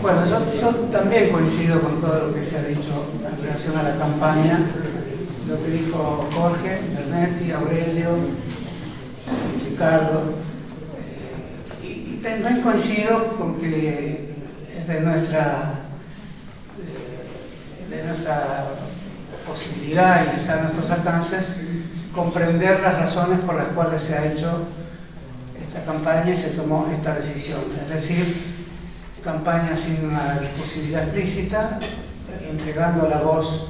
Bueno, yo también coincido con todo lo que se ha dicho en relación a la campaña, lo que dijo Jorge, Bernetti, Aurelio, Ricardo, y también coincido con que es de nuestra posibilidad y está a nuestros alcances comprender las razones por las cuales se ha hecho esta campaña y se tomó esta decisión. Es decir, campaña sin una disposibilidad explícita, entregando la voz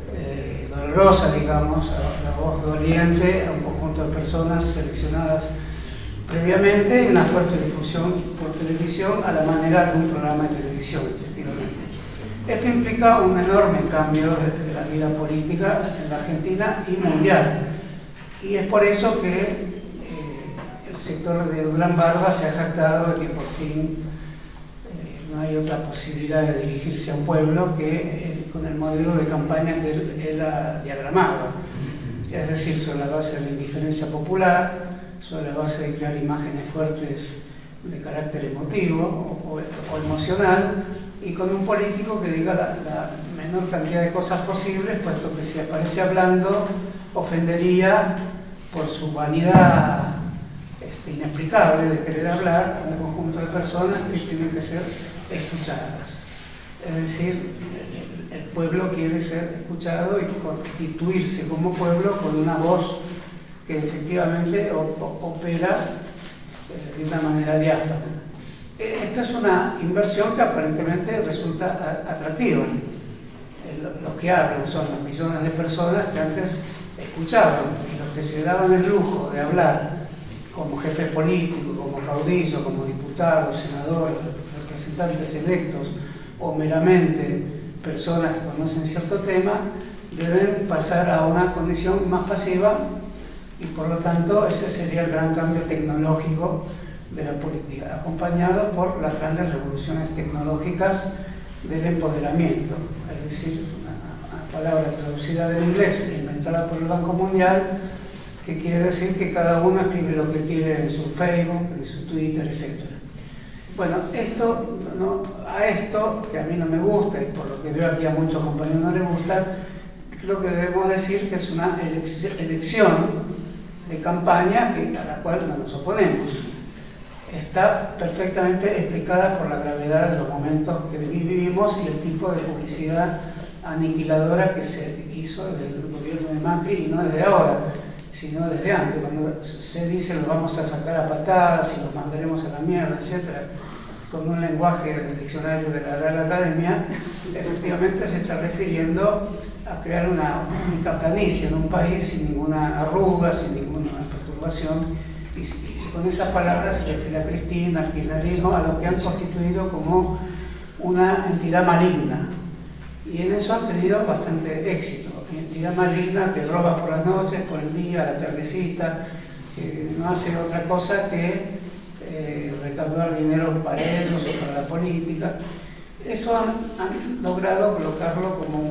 dolorosa, digamos, la voz doliente a un conjunto de personas seleccionadas previamente y una fuerte difusión por televisión a la manera de un programa de televisión, efectivamente. Esto implica un enorme cambio de la vida política en la Argentina y mundial. Y es por eso que el sector de Durán Barba se ha jactado de que por fin no hay otra posibilidad de dirigirse a un pueblo que con el modelo de campaña que él ha diagramado. Es decir, sobre la base de la indiferencia popular, sobre la base de crear imágenes fuertes de carácter emotivo o emocional, y con un político que diga la menor cantidad de cosas posibles, puesto que si aparece hablando, ofendería por su vanidad inexplicable de querer hablar a un conjunto de personas que tienen que ser escuchadas. Es decir, el pueblo quiere ser escuchado y constituirse como pueblo con una voz que efectivamente opera de una manera diáfana. Esta es una inversión que aparentemente resulta atractiva. Los que hablan son las millones de personas que antes escuchaban, y los que se daban el lujo de hablar como jefe político, como caudillo, como diputado, senador, representantes electos o meramente personas que conocen cierto tema, deben pasar a una condición más pasiva y por lo tanto ese sería el gran cambio tecnológico de la política, acompañado por las grandes revoluciones tecnológicas del empoderamiento, es decir, una palabra traducida del inglés inventada por el Banco Mundial, que quiere decir que cada uno escribe lo que quiere en su Facebook, en su Twitter, etc. Bueno, a esto, que a mí no me gusta y por lo que veo aquí a muchos compañeros no les gusta, creo que debemos decir que es una elección de campaña a la cual no nos oponemos. Está perfectamente explicada por la gravedad de los momentos que vivimos y el tipo de publicidad aniquiladora que se hizo desde el gobierno de Macri, y no desde ahora, sino desde antes, cuando se dice los vamos a sacar a patadas y los mandaremos a la mierda, etc., con un lenguaje del diccionario de la Real Academia, efectivamente se está refiriendo a crear una única planicie en un país sin ninguna arruga, sin ninguna perturbación, y con esas palabras se refiere a Cristina, al kirchnerismo, a lo que han constituido como una entidad maligna. Y en eso han tenido bastante éxito. Entidad maligna que roba por las noches, por el día, a la tardecita, que no hace otra cosa que recaudar dinero para ellos o para la política. Eso han logrado colocarlo como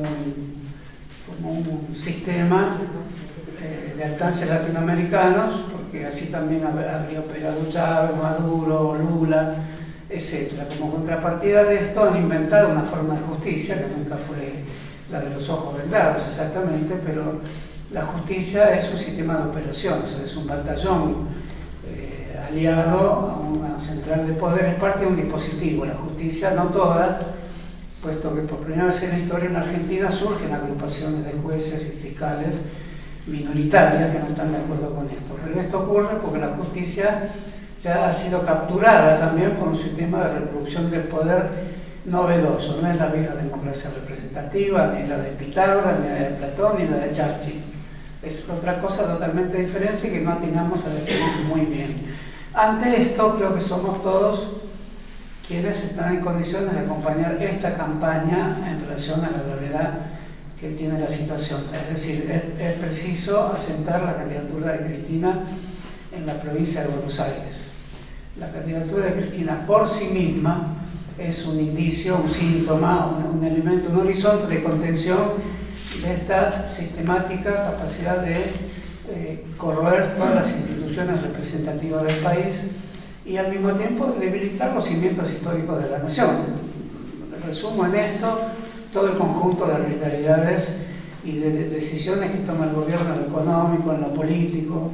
un sistema de alcance latinoamericanos, porque así también habría operado Chávez, Maduro, Lula, etc. Como contrapartida de esto han inventado una forma de justicia que nunca fue la de los ojos vendados exactamente, pero la justicia es un sistema de operaciones, es un batallón aliado a una central de poder, es parte de un dispositivo. La justicia, no toda, puesto que por primera vez en la historia en Argentina surgen agrupaciones de jueces y fiscales minoritarias que no están de acuerdo con esto. Pero esto ocurre porque la justicia ya ha sido capturada también por un sistema de reproducción del poder novedoso. No es la vieja democracia representativa, ni la de Pitágoras, ni la de Platón, ni la de Churchill. Es otra cosa totalmente diferente que no atinamos a definir muy bien. Ante esto, creo que somos todos quienes están en condiciones de acompañar esta campaña en relación a la gravedad que tiene la situación. Es decir, es preciso asentar la candidatura de Cristina en la provincia de Buenos Aires. La candidatura de Cristina por sí misma es un indicio, un síntoma, un elemento, un horizonte de contención de esta sistemática capacidad de corroer todas las instituciones representativas del país y al mismo tiempo debilitar los cimientos históricos de la nación. Resumo en esto todo el conjunto de arbitrariedades y de decisiones que toma el gobierno en lo económico, en lo político,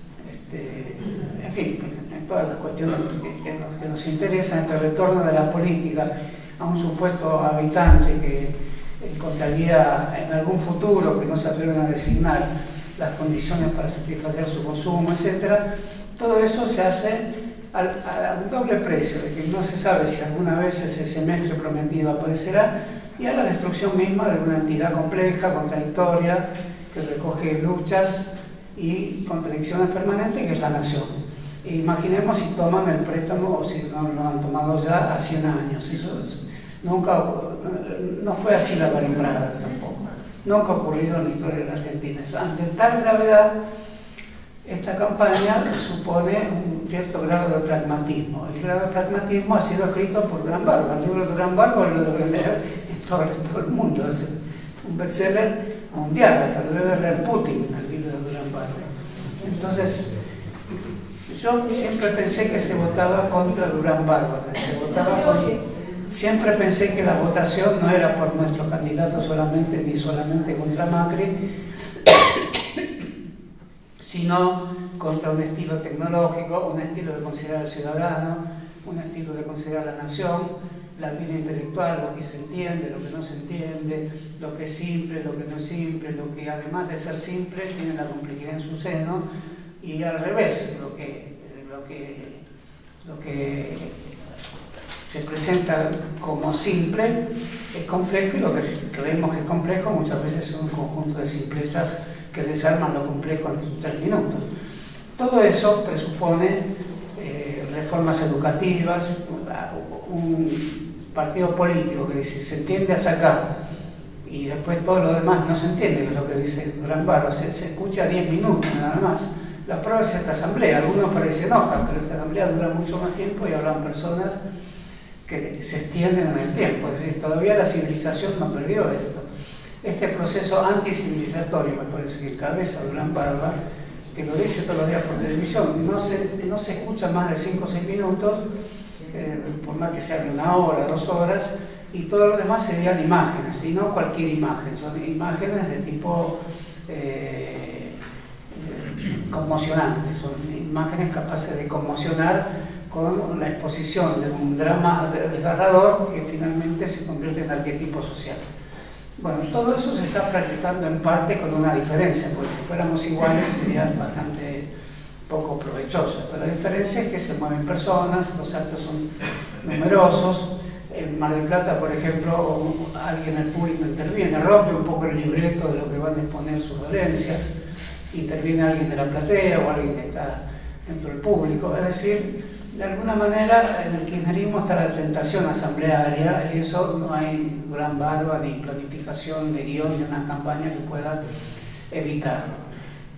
en fin, en todas las cuestiones que nos interesan, este retorno de la política a un supuesto habitante que encontraría en algún futuro, que no se atreven a designar las condiciones para satisfacer su consumo, etc. Todo eso se hace a un doble precio, de que no se sabe si alguna vez ese semestre prometido aparecerá, y a la destrucción misma de una entidad compleja, contradictoria, que recoge luchas y contradicciones permanentes, que es la nación. Imaginemos si toman el préstamo, o si no lo han tomado ya, a 100 años. Eso no fue así la barimbrada tampoco. Nunca ha ocurrido en la historia de la Argentina. Ante tal gravedad, esta campaña supone un cierto grado de pragmatismo. El grado de pragmatismo ha sido escrito por Durán Barba. El libro de Durán Barba lo debe leer en todo el mundo. Es un bestseller mundial, hasta lo debe leer Putin, el libro de Durán Barba. Entonces, yo siempre pensé que se votaba contra Durán Barba. Siempre pensé que la votación no era por nuestro candidato solamente, ni solamente contra Macri, sino contra un estilo tecnológico, un estilo de considerar al ciudadano, un estilo de considerar la nación, la vida intelectual, lo que se entiende, lo que no se entiende, lo que es simple, lo que no es simple, lo que además de ser simple tiene la complejidad en su seno, y al revés, lo que se presenta como simple es complejo, y lo que creemos que es complejo muchas veces es un conjunto de simplezas que desarman lo complejo en 3 minutos. Todo eso presupone reformas educativas, un partido político que dice se entiende hasta acá y después todo lo demás no se entiende, que es lo que dice Durán Barba, se escucha 10 minutos nada más. La prueba es esta asamblea, algunos parecen enojar, pero esta asamblea dura mucho más tiempo y hablan personas que se extienden en el tiempo, es decir, todavía la civilización no perdió esto. Este proceso anticivilizatorio, me parece que encabeza Durán Barba, que lo dice todos los días por televisión, no se escucha más de 5 o 6 minutos, por más que sea de 1 hora, 2 horas, y todo lo demás serían imágenes, y no cualquier imagen, son imágenes de tipo conmocionantes, son imágenes capaces de conmocionar con la exposición de un drama desgarrador que finalmente se convierte en arquetipo social. Bueno, todo eso se está practicando en parte con una diferencia, porque si fuéramos iguales sería bastante poco provechoso, pero la diferencia es que se mueven personas, los actos son numerosos. En Mar del Plata, por ejemplo, alguien del público interviene, rompe un poco el libreto de lo que van a exponer sus dolencias, interviene alguien de la platea o alguien que está dentro del público, es decir, de alguna manera en el kirchnerismo está la tentación asamblearia, y eso no hay Durán Barba ni planificación de guión de una campaña que pueda evitarlo.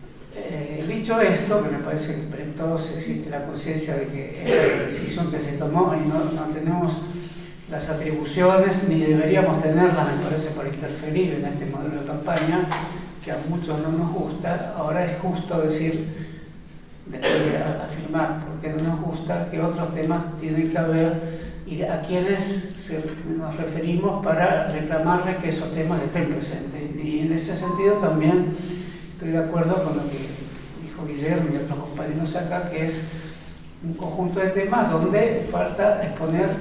Dicho esto, que me parece que en todos existe la conciencia de que es la decisión que se tomó y no tenemos las atribuciones, ni deberíamos tenerlas, me parece, para interferir en este modelo de campaña, que a muchos no nos gusta. Ahora es justo decir, debería afirmar, porque no nos gusta, que otros temas tienen que haber y a quienes nos referimos para reclamarles que esos temas estén presentes. Y en ese sentido también estoy de acuerdo con lo que dijo Guillermo y otros compañeros acá, que es un conjunto de temas donde falta exponer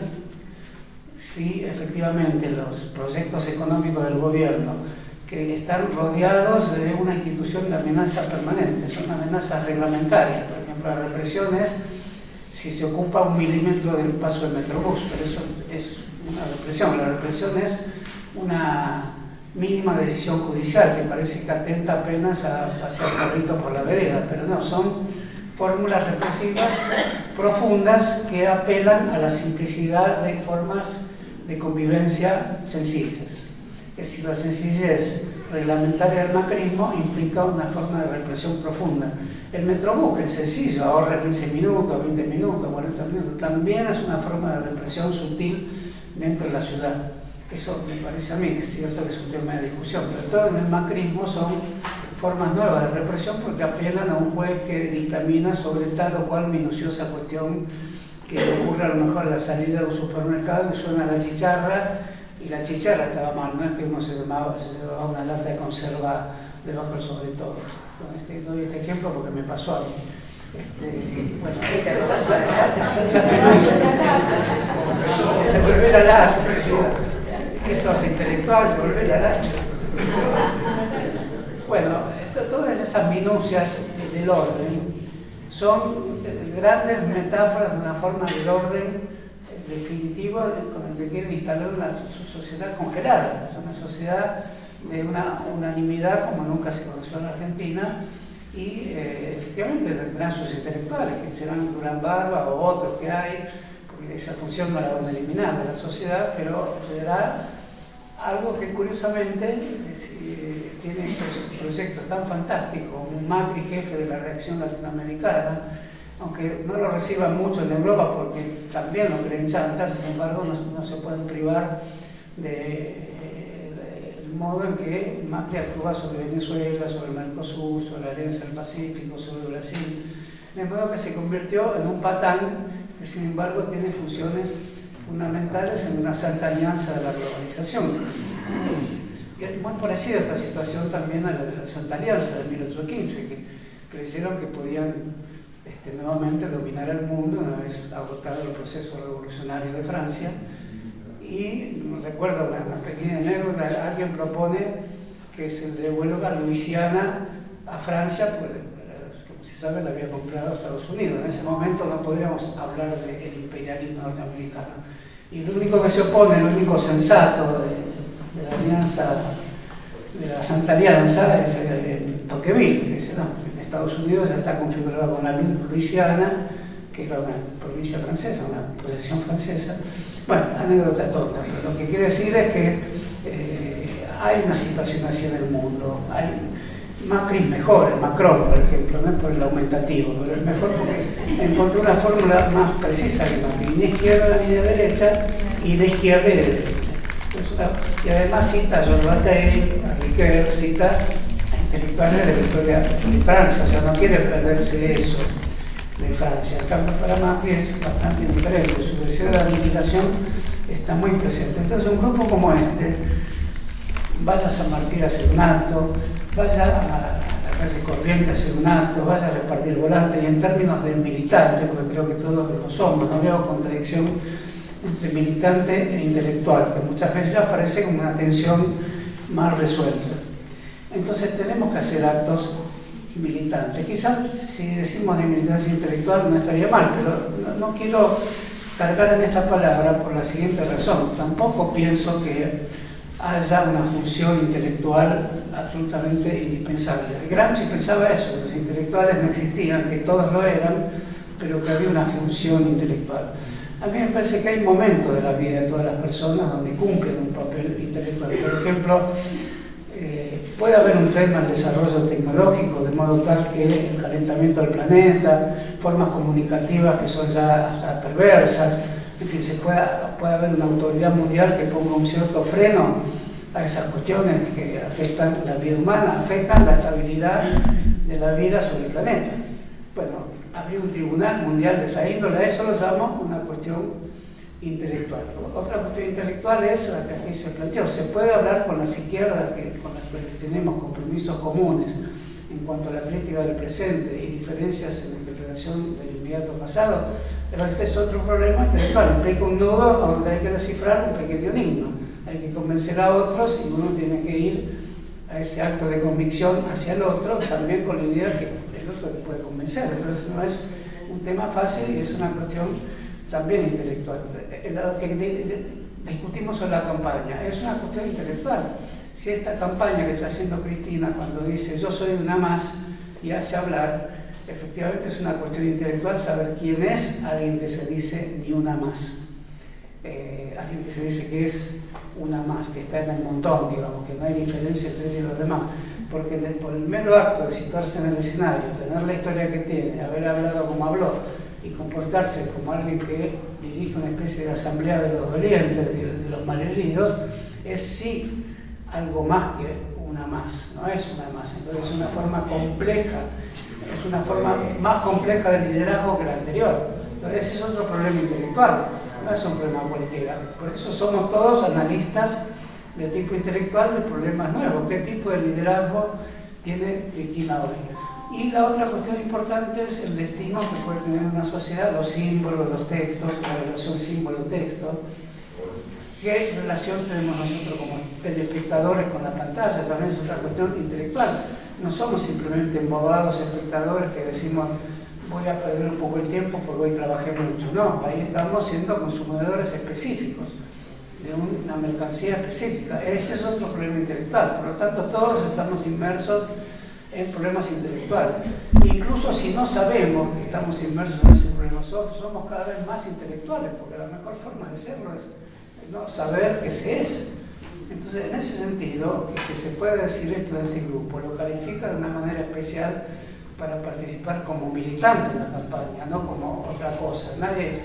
si efectivamente los proyectos económicos del gobierno, que están rodeados de una institución de amenaza permanente, son amenazas reglamentarias. Por ejemplo, la represión es si se ocupa 1 milímetro del paso del Metrobús, pero eso es una represión. La represión es una mínima decisión judicial que parece que atenta apenas a pasear carritos por la vereda, pero no, son fórmulas represivas profundas que apelan a la simplicidad de formas de convivencia sencillas. Es decir, la sencillez reglamentaria del macrismo implica una forma de represión profunda. El Metrobús, que es sencillo, ahorra 15 minutos, 20 minutos, 40 minutos, también es una forma de represión sutil dentro de la ciudad. Eso me parece a mí, es cierto que es un tema de discusión, pero todo en el macrismo son formas nuevas de represión porque apelan a un juez que dictamina sobre tal o cual minuciosa cuestión que ocurre a lo mejor a la salida de un supermercado y suena la chicharra y la chicharra estaba mal, no es que uno se llevaba una lata de conserva debajo del sobre todo. Doy este ejemplo porque me pasó a mí. Bueno, te volvé la lata, que sos intelectual, te volvé la lata. Bueno, todas esas minucias del orden son grandes metáforas de una forma del orden definitivo con el que quieren instalar una sociedad congelada. Es una sociedad de una unanimidad como nunca se conoció en la Argentina y efectivamente tendrán sus intelectuales, que serán Durán Barba o otros que hay, porque esa función no la van a eliminar de la sociedad, pero será algo que curiosamente tiene proyectos tan fantásticos como un Macri jefe de la reacción latinoamericana, aunque no lo reciban mucho en Europa porque también lo creen chantas, sin embargo no se pueden privar del modo en que Macri actúa sobre Venezuela, sobre el Mercosur, sobre la Alianza del Pacífico, sobre Brasil, de modo que se convirtió en un patán que sin embargo tiene funciones fundamentales en una santa alianza de la globalización. Y es muy parecida esta situación también a la Santa Alianza de 1815, que creyeron que podían nuevamente dominar el mundo una vez agotado el proceso revolucionario de Francia. Y recuerdo una pequeña anécdota, alguien propone que se devuelva Luisiana a Francia, pues, como se sabe la había comprado Estados Unidos. En ese momento no podríamos hablar del imperialismo norteamericano. Y el único que se opone, el único sensato de la alianza, de la Santa Alianza, es el Tocqueville, que dice, no, Estados Unidos ya está configurado con la Luisiana, que era una provincia francesa, una posesión francesa. Bueno, anécdota tonta, pero lo que quiere decir es que hay una situación así en el mundo. Macri es mejor, el Macron, por ejemplo, no es por el aumentativo, pero es mejor porque encontró una fórmula más precisa que Macri, ni izquierda ni de derecha, y de izquierda y de derecha. Y además cita a Georges Bataille, a Ricoeur, cita a intelectuales de la historia de Francia, o sea, no quiere perderse eso de Francia. El cambio para Macri es bastante diferente, su deseo de la aniquilación está muy presente. Entonces un grupo como este, vaya a San Martín a hacer un acto, vaya a la calle Corrientes a hacer un acto, vaya a repartir volantes, y en términos de militante, porque creo que todos lo somos, no veo contradicción entre militante e intelectual, que muchas veces ya parece como una tensión mal resuelta. Entonces tenemos que hacer actos militantes. Quizás si decimos de militancia intelectual no estaría mal, pero no quiero cargar en esta palabra por la siguiente razón. Tampoco pienso que haya una función intelectual absolutamente indispensable. Gramsci pensaba eso, que los intelectuales no existían, que todos lo eran, pero que había una función intelectual. A mí me parece que hay momentos de la vida de todas las personas donde cumplen un papel intelectual. Por ejemplo, puede haber un freno al desarrollo tecnológico, de modo tal que el calentamiento del planeta, formas comunicativas que son ya hasta perversas, en fin, puede haber una autoridad mundial que ponga un cierto freno a esas cuestiones que afectan la vida humana, afectan la estabilidad de la vida sobre el planeta. Bueno, habría un tribunal mundial de esa índole, a eso lo llamo una cuestión intelectual. Otra cuestión intelectual es la que aquí se planteó. Se puede hablar con las izquierdas, con las que tenemos compromisos comunes en cuanto a la crítica del presente y diferencias en la interpretación del inmediato pasado, pero este es otro problema intelectual, implica un nudo donde hay que descifrar un pequeño enigma, hay que convencer a otros y uno tiene que ir a ese acto de convicción hacia el otro, también con la idea que el otro te puede convencer. Entonces no es un tema fácil y es una cuestión también intelectual. Lo que discutimos sobre la campaña es una cuestión intelectual. Si esta campaña que está haciendo Cristina cuando dice yo soy una más y hace hablar, efectivamente es una cuestión intelectual saber quién es alguien que se dice ni una más. Alguien que se dice que es una más, que está en el montón, digamos, que no hay diferencia entre ellos y los demás. Porque por el mero acto de situarse en el escenario, tener la historia que tiene, haber hablado como habló y comportarse como alguien que dirige una especie de asamblea de los dolientes, de los malheridos, es sí algo más que una más, no es una más. Entonces es una forma compleja, es una forma más compleja de liderazgo que la anterior. Entonces ese es otro problema intelectual. no es un problema cualquiera. Por eso somos todos analistas de tipo intelectual de problemas nuevos. ¿Qué tipo de liderazgo tiene Cristina hoy? Y la otra cuestión importante es el destino que puede tener una sociedad, los símbolos, los textos, la relación símbolo-texto. ¿Qué relación tenemos nosotros como telespectadores con la pantalla? También es otra cuestión intelectual. No somos simplemente embobados espectadores que decimos voy a perder un poco el tiempo porque hoy trabajé mucho. No, ahí estamos siendo consumidores específicos de una mercancía específica. Ese es otro problema intelectual. Por lo tanto, todos estamos inmersos en problemas intelectuales. Incluso si no sabemos que estamos inmersos en ese problema, somos cada vez más intelectuales, porque la mejor forma de serlo es no saber qué se es. Entonces, en ese sentido, que se puede decir esto de este grupo, lo califica de una manera especial para participar como militante en la campaña, no como otra cosa. Nadie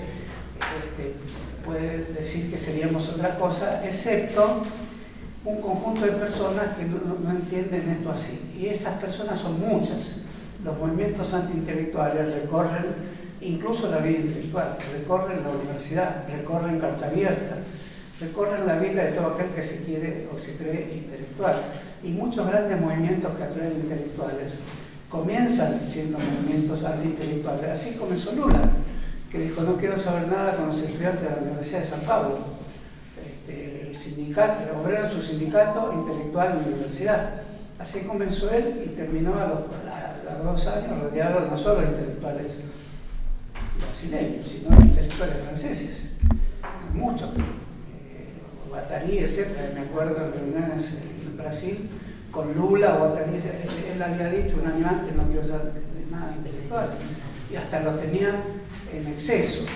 puede decir que seríamos otra cosa, excepto un conjunto de personas que no entienden esto así. Y esas personas son muchas. Los movimientos antiintelectuales recorren incluso la vida intelectual, recorren la universidad, recorren Carta Abierta, recorren la vida de todo aquel que se quiere o se cree intelectual. Y muchos grandes movimientos que atraen intelectuales comienzan siendo movimientos antiintelectuales. Así comenzó Lula, que dijo no quiero saber nada con los estudiantes de la Universidad de San Pablo. El sindicato, el obrero de su sindicato intelectual en la universidad. Así comenzó él y terminó a los 2 años rodeado no solo de intelectuales brasileños, sino de intelectuales franceses. Muchos. Guattari, etc. Me acuerdo de reuniones en Brasil con Lula, Guattari, él había dicho un año antes no quiero saber nada intelectual. Y hasta los tenía en exceso.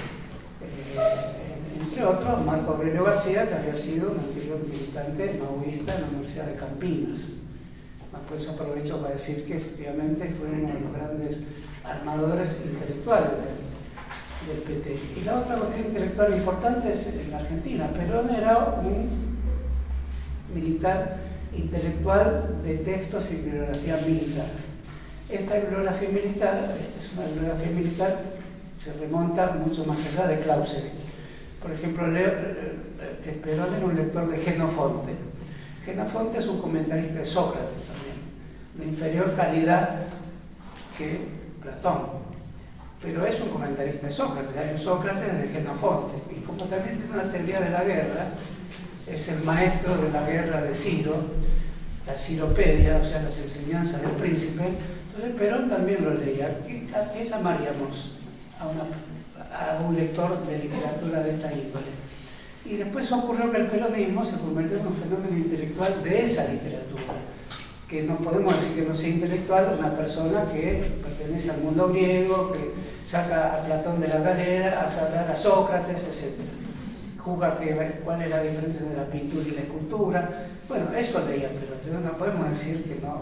Entre otros, Marco Aurelio García, que había sido un anterior militante maoísta en la Universidad de Campinas. Por eso aprovecho para decir que efectivamente fue uno de los grandes armadores intelectuales del PT. Y la otra cuestión intelectual importante es en la Argentina. Perón era un militar intelectual de textos y bibliografía militar. Esta bibliografía militar es una bibliografía militar que se remonta mucho más allá de Clausewitz. Por ejemplo, Perón era un lector de Genofonte. Genofonte es un comentarista de Sócrates también, de inferior calidad que Platón. Pero es un comentarista de Sócrates, hay un Sócrates de Genofonte. Y como también tiene una teoría de la guerra, es el maestro de la guerra de Ciro, la Ciropedia, o sea, las enseñanzas del príncipe. Entonces Perón también lo leía. ¿A qué llamaríamos a un lector de literatura de esta índole? Y después ocurrió que el peronismo se convirtió en un fenómeno intelectual de esa literatura, que no podemos decir que no sea intelectual una persona que pertenece al mundo griego, que saca a Platón de la galera, a sacar a Sócrates, etc. Juzga cuál es la diferencia entre la pintura y la escultura. Bueno, eso leía Perón, pero no podemos decir que no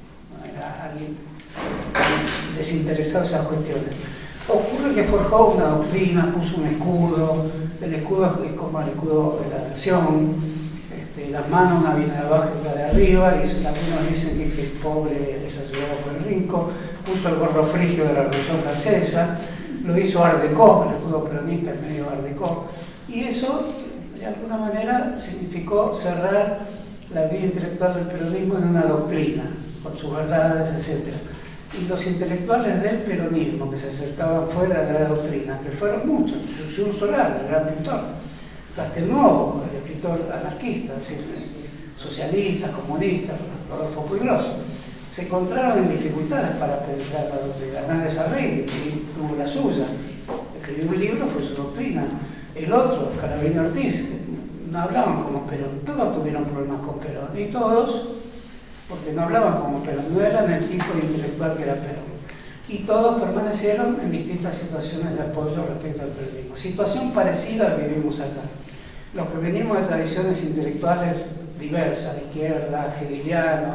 era alguien desinteresado en esas cuestiones. Ocurre que forjó una doctrina, puso un escudo, el escudo es como el escudo de la nación, las manos una viene de abajo y otra de arriba, y algunos dicen que el pobre es ayudado por el rico, puso el gorro frigio de la Revolución Francesa, lo hizo Art Deco, el escudo peronista es medio Art Deco, y eso de alguna manera significó cerrar la vida intelectual del peronismo en una doctrina, con sus verdades, etc. Y los intelectuales del peronismo que se acercaban fuera de la doctrina, que fueron muchos, Jules Solar, el gran pintor, Castelnuovo, el escritor anarquista, es decir, socialistas, comunistas, Rodolfo Puigros, se encontraron en dificultades para pensar la doctrina. Hernández Arregui tuvo la suya, escribió un libro, fue su doctrina. El otro, Carabino Ortiz, no hablaban como Perón, todos tuvieron problemas con Perón, y todos, porque no hablaban como Perón, no eran el tipo de intelectual que era Perón. Y todos permanecieron en distintas situaciones de apoyo respecto al peronismo. Situación parecida a la que vivimos acá. Los que venimos de tradiciones intelectuales diversas, de izquierda, hegeliano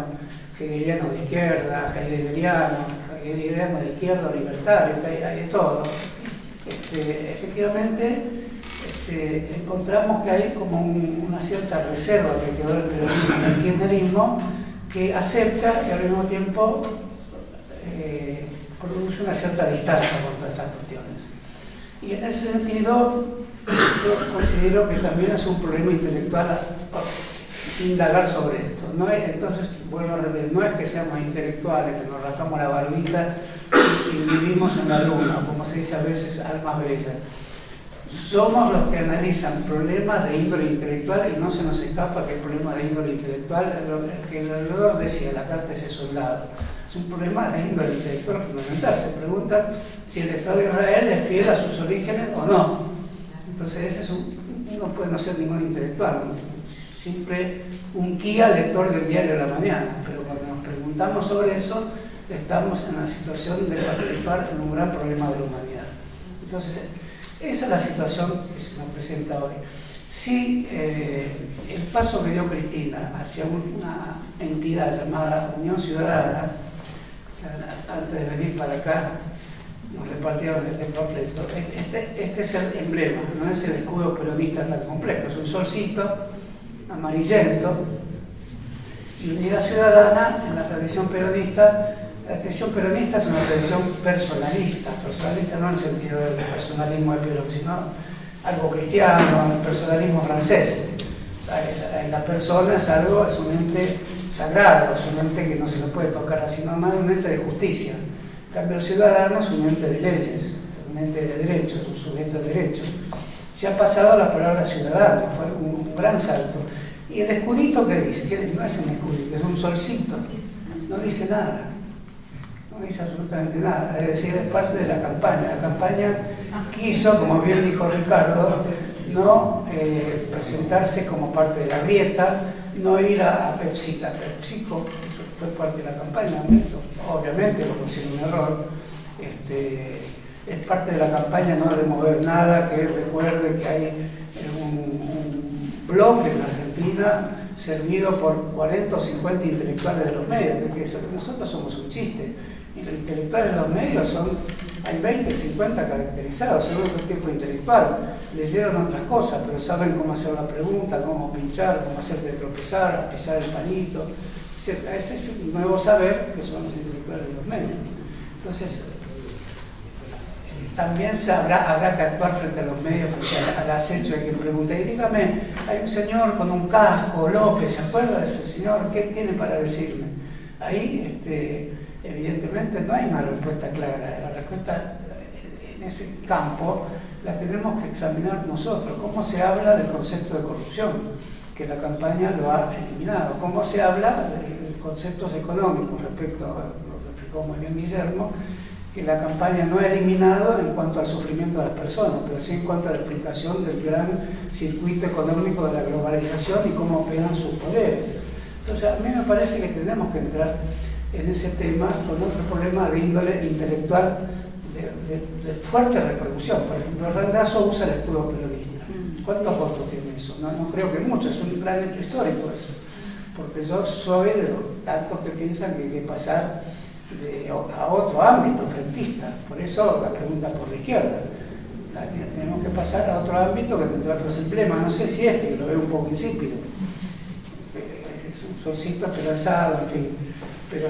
de izquierda, heideggeriano de izquierda, libertario, hay de todo. Efectivamente, encontramos que hay como una cierta reserva que quedó del peronismo y del kirchnerismo, que acepta y al mismo tiempo produce una cierta distancia por todas estas cuestiones. Y en ese sentido, yo considero que también es un problema intelectual indagar sobre esto. No es, entonces, vuelvo a repetir, no es que seamos intelectuales, que nos rascamos la barbita y vivimos en la luna, como se dice a veces, almas bellas. Somos los que analizan problemas de índole intelectual y no se nos escapa que el problema de índole intelectual, que el autor decía, la carta de ese soldado, es un problema de índole intelectual fundamental. Se pregunta si el Estado de Israel es fiel a sus orígenes o no. Entonces ese es no puede no ser ningún intelectual, siempre un guía lector del diario de la mañana, pero cuando nos preguntamos sobre eso, estamos en la situación de participar en un gran problema de la humanidad. Entonces, esa es la situación que se nos presenta hoy. Si el paso que dio Cristina hacia una entidad llamada Unión Ciudadana, antes de venir para acá, nos repartieron este panfleto. Este es el emblema, no es el escudo peronista tan complejo, es un solcito amarillento. Y Unidad Ciudadana, en la tradición peronista, la tradición peronista es una tradición personalista no en el sentido del personalismo de Perón, sino algo cristiano, el personalismo francés. La persona es un ente sagrado, es un ente que no se lo puede tocar así nomás, es un ente de justicia. En cambio, el ciudadano es un ente de leyes, un ente de derechos, un sujeto de derechos. Se ha pasado a la palabra ciudadano, fue un gran salto. Y el escudito, ¿qué dice? No es un escudito, es un solcito, no dice nada. No dice absolutamente nada, es decir, es parte de la campaña. La campaña quiso, como bien dijo Ricardo, no presentarse como parte de la grieta, no ir a PepsiCo, eso fue parte de la campaña, obviamente lo considero un error. Es parte de la campaña no remover nada, que recuerde que hay un bloque en Argentina servido por 40 o 50 intelectuales de los medios, porque nosotros somos un chiste. Y los intelectuales de los medios hay 20, 50 caracterizados, son otro tipo intelectual. Leyeron otras cosas, pero saben cómo hacer la pregunta, cómo pinchar, cómo hacerte tropezar, pisar el palito. Ese es un nuevo saber que son los intelectuales de los medios. Entonces, también habrá que actuar frente a los medios, frente al acecho de quien pregunta. Y dígame, hay un señor con un casco, López, ¿se acuerda de ese señor? ¿Qué tiene para decirme? Ahí, evidentemente, no hay una respuesta clara. La respuesta en ese campo la tenemos que examinar nosotros. ¿Cómo se habla del concepto de corrupción? Que la campaña lo ha eliminado. ¿Cómo se habla de conceptos económicos respecto a lo que explicó muy bien Guillermo? Que la campaña no ha eliminado en cuanto al sufrimiento de las personas, pero sí en cuanto a la explicación del gran circuito económico de la globalización y cómo operan sus poderes. Entonces, a mí me parece que tenemos que entrar en ese tema con otro problema de índole intelectual de fuerte repercusión. Por ejemplo, Randazzo usa el escudo peronista. ¿Cuántos votos tiene eso? No creo que mucho, es un gran hecho histórico eso. Porque yo soy de los tantos que piensan que hay que pasar a otro ámbito frentista. Por eso la pregunta por la izquierda. Tenemos que pasar a otro ámbito que tendrá otros emblemas. No sé si que lo veo un poco insípido. Es un solcito esperanzado, en fin. Pero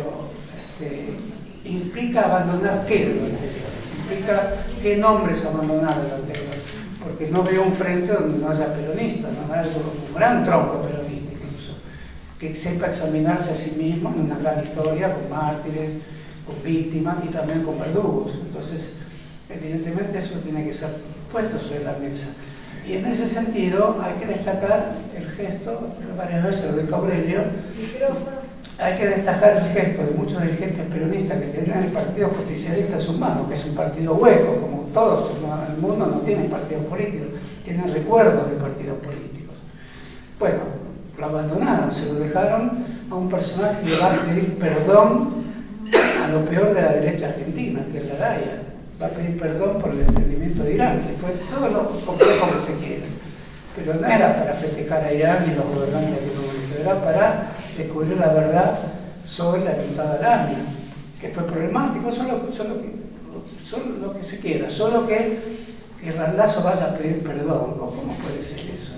implica abandonar qué de lo anterior. Implica qué nombres abandonar de lo anterior. Porque no veo un frente donde no haya peronistas, no haya un gran tronco peronista incluso, que sepa examinarse a sí mismo en una gran historia, con mártires, con víctimas y también con verdugos. Entonces, evidentemente eso tiene que ser puesto sobre la mesa. Y en ese sentido hay que destacar el gesto, varias veces lo dijo Aurelio, hay que destacar el gesto de muchos dirigentes peronistas que tienen el Partido Justicialista en sus manos, que es un partido hueco, como todos en el mundo no tienen partidos políticos, tienen recuerdos de partidos políticos. Bueno, lo abandonaron, se lo dejaron a un personaje que va a pedir perdón a lo peor de la derecha argentina, que es la DAIA. Va a pedir perdón por el entendimiento de Irán, que fue todo lo complejo que se quiere. Pero no era para festejar a Irán ni los gobernantes latinoamericanos, era para descubrir la verdad sobre el atentado al AMIA, que fue problemático, solo lo que se quiera, solo que Randazzo vaya a pedir perdón. ¿Cómo puede ser eso?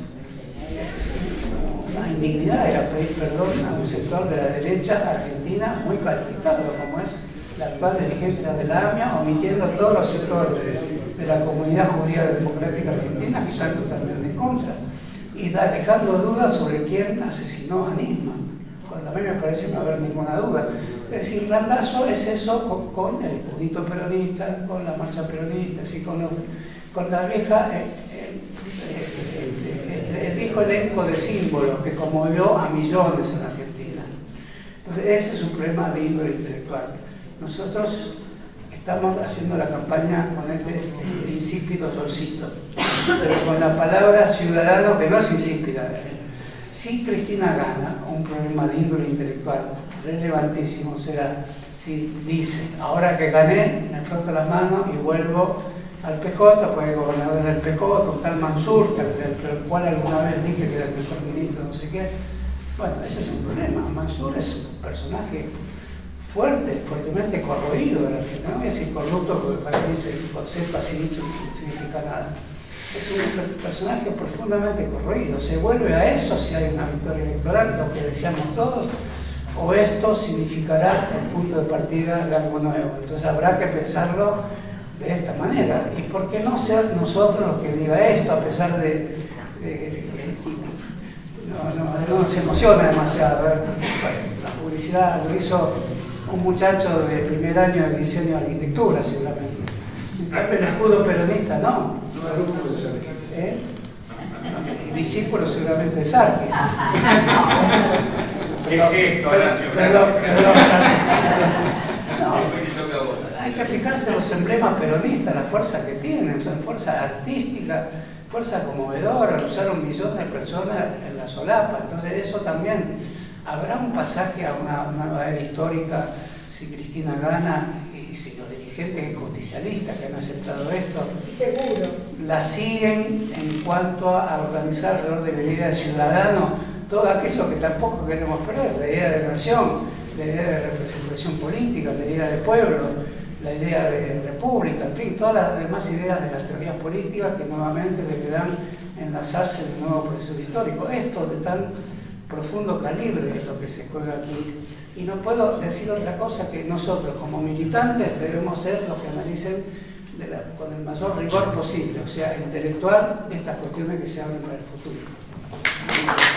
Una indignidad era pedir perdón a un sector de la derecha argentina muy calificado, como es la actual dirigencia de la AMIA, omitiendo todos los sectores de la comunidad judía democrática argentina que están totalmente en contra, y dejando dudas sobre quién asesinó a Nisman, cuando a mí me parece no haber ninguna duda. Es decir, Randazzo es eso con el escudito peronista, con la marcha peronista, así, con la vieja, el viejo elenco de símbolos que conmovió a millones en Argentina. Entonces, ese es un problema de índole intelectual. Nosotros estamos haciendo la campaña con este insípido solcito, pero con la palabra ciudadano, que no es insípida. Si Cristina gana un problema de índole intelectual relevantísimo, será si dice, ahora que gané, me froto las manos y vuelvo al PJ, pues el gobernador del PJ, un tal Mansur, del cual alguna vez dije que era el mejor ministro, no sé qué. Bueno, ese es un problema. Mansur es un personaje fuerte, fuertemente corroído de la Argentina. No voy a decir corrupto porque para mí ese concepto así no significa nada. Es un personaje profundamente corroído. ¿Se vuelve a eso si hay una victoria electoral, lo que deseamos todos? ¿O esto significará el punto de partida de algo nuevo? Entonces habrá que pensarlo de esta manera. ¿Y por qué no ser nosotros los que diga esto, a pesar de no se emociona demasiado? La publicidad lo hizo un muchacho de primer año de diseño de arquitectura, seguramente. En cambio, el escudo peronista no. Y discípulo seguramente de Sarkis. Hay que fijarse en los emblemas peronistas, la fuerza que tienen, son fuerza artística, fuerza conmovedora, usaron millones de personas en la solapa. Entonces eso también, habrá un pasaje a una nueva era histórica si Cristina gana y si los dirigentes justicialistas que han aceptado esto seguro la siguen en cuanto a organizar alrededor de la idea de ciudadano todo aquello que tampoco queremos perder, la idea de nación, la idea de representación política, la idea de pueblo, la idea de república, en fin, todas las demás ideas de las teorías políticas que nuevamente deberán enlazarse en un nuevo proceso histórico. Esto de tan profundo calibre es lo que se juega aquí. Y no puedo decir otra cosa que nosotros como militantes debemos ser los que analicen con el mayor rigor posible, o sea, intelectual, estas cuestiones que se abren para el futuro.